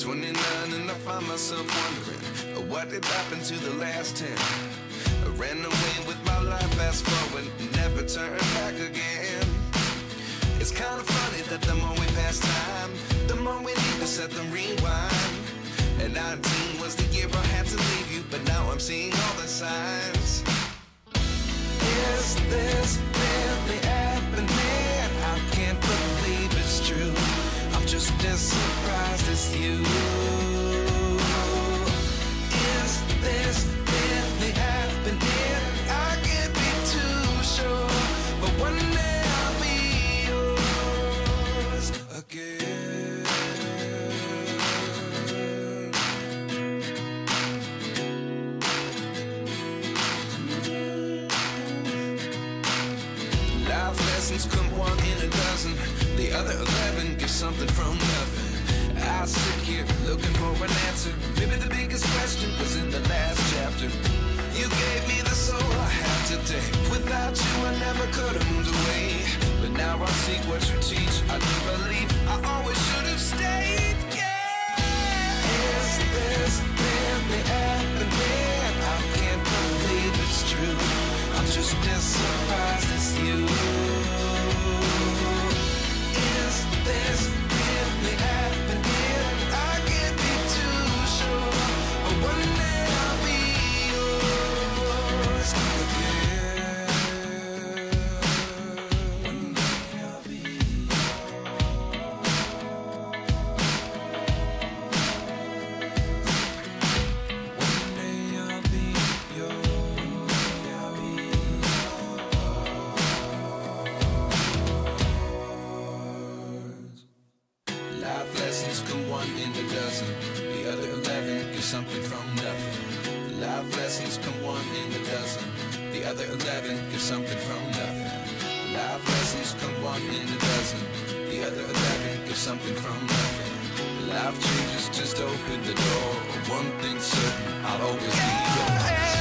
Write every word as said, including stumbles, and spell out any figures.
twenty-nine and I find myself wondering, uh, what did happen to the last ten? I ran away with my life, fast forward, never turn back again. It's kind of funny that the more we pass time, the more we need to set the rewind. And nineteen was the year I had to leave you, but now I'm seeing all the signs. Is this really happening? I can't believe it's true. I'm just as surprised as you. Is this really happening? I can't be too sure, but one day I'll be yours again. Life lessons come one in a dozen, the other eleven give something from nothing. I sit here looking for an answer. Maybe the biggest question was in the last chapter. You gave me the soul I have today. Without you I never could have moved away. But now I see what you teach. I do believe I always should have stayed. Yeah. Is this really happening? I can't believe it's true. I'm just as surprised as you. Is this really happening? I can't be too sure, but one day I'll be yours again. One day I'll be yours. One day I'll be yours. I'll be yours. Life lessons come one in a dozen, the other eleven give something from nothing. Life lessons come one in a dozen, the other eleven give something from nothing. Life lessons come one in a dozen, the other eleven give something from nothing. Life changes just open the door. One thing's certain, I'll always be yours.